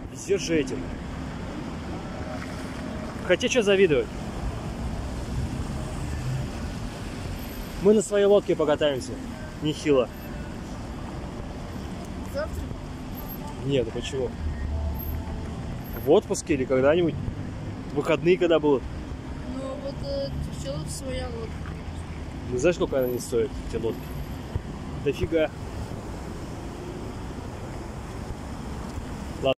Везет же этим. Хотя что завидовать? Мы на своей лодке покатаемся. Нехило. Завтра? Нет, ну почему? В отпуске или когда-нибудь? Выходные когда будут? Ну вот все своя лодка. Ну знаешь, сколько она не стоит, эти лодки? Дофига.